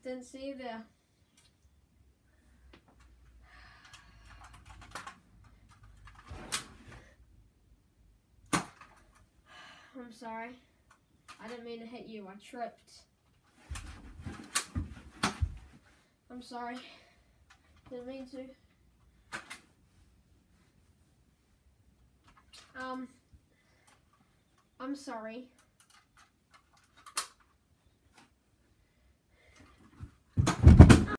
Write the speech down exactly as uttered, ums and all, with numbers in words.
didn't see you there. I'm sorry. I didn't mean to hit you. I tripped. I'm sorry. Didn't mean to. Um, I'm sorry.